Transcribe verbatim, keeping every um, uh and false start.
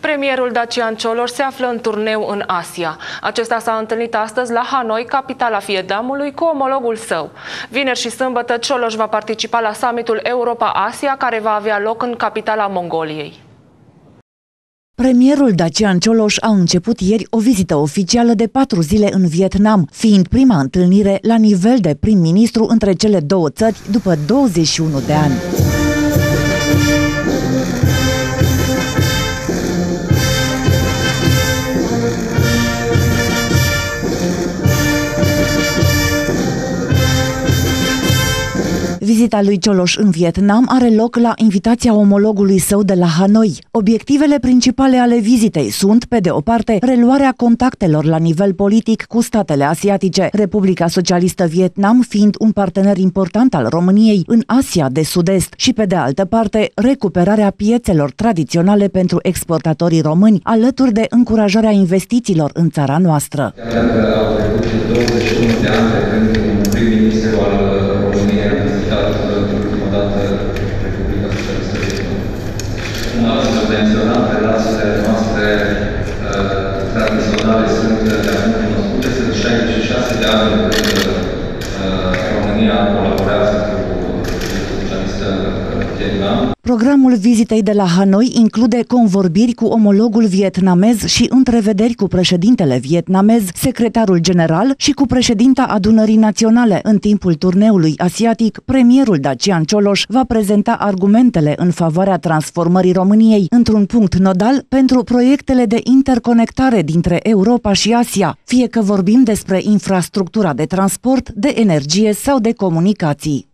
Premierul Dacian Cioloș se află în turneu în Asia. Acesta s-a întâlnit astăzi la Hanoi, capitala Vietnamului, cu omologul său. Vineri și sâmbătă, Cioloș va participa la summitul Europa-Asia, care va avea loc în capitala Mongoliei. Premierul Dacian Cioloș a început ieri o vizită oficială de patru zile în Vietnam, fiind prima întâlnire la nivel de prim-ministru între cele două țări după douăzeci și unu de ani. Vizita lui Cioloș în Vietnam are loc la invitația omologului său de la Hanoi. Obiectivele principale ale vizitei sunt, pe de o parte, reluarea contactelor la nivel politic cu statele asiatice, Republica Socialistă Vietnam fiind un partener important al României în Asia de Sud-Est și, pe de altă parte, recuperarea piețelor tradiționale pentru exportatorii români, alături de încurajarea investițiilor în țara noastră. Au trecut douăzeci și unu de ani de când un prim-ministru al României a vizitat ultima dată Republica Socialistă Vietnam. Cum ați menționat, relațiile noastre uh, tradiționale sunt de acum cunoscute. Sunt șaizeci și șase de ani de când uh, România colaborează cu Republica Socialistă Vietnam. Programul vizitei de la Hanoi include convorbiri cu omologul vietnamez și întrevederi cu președintele vietnamez, secretarul general și cu președinta Adunării Naționale. În timpul turneului asiatic, premierul Dacian Cioloș va prezenta argumentele în favoarea transformării României într-un punct nodal pentru proiectele de interconectare dintre Europa și Asia, fie că vorbim despre infrastructura de transport, de energie sau de comunicații.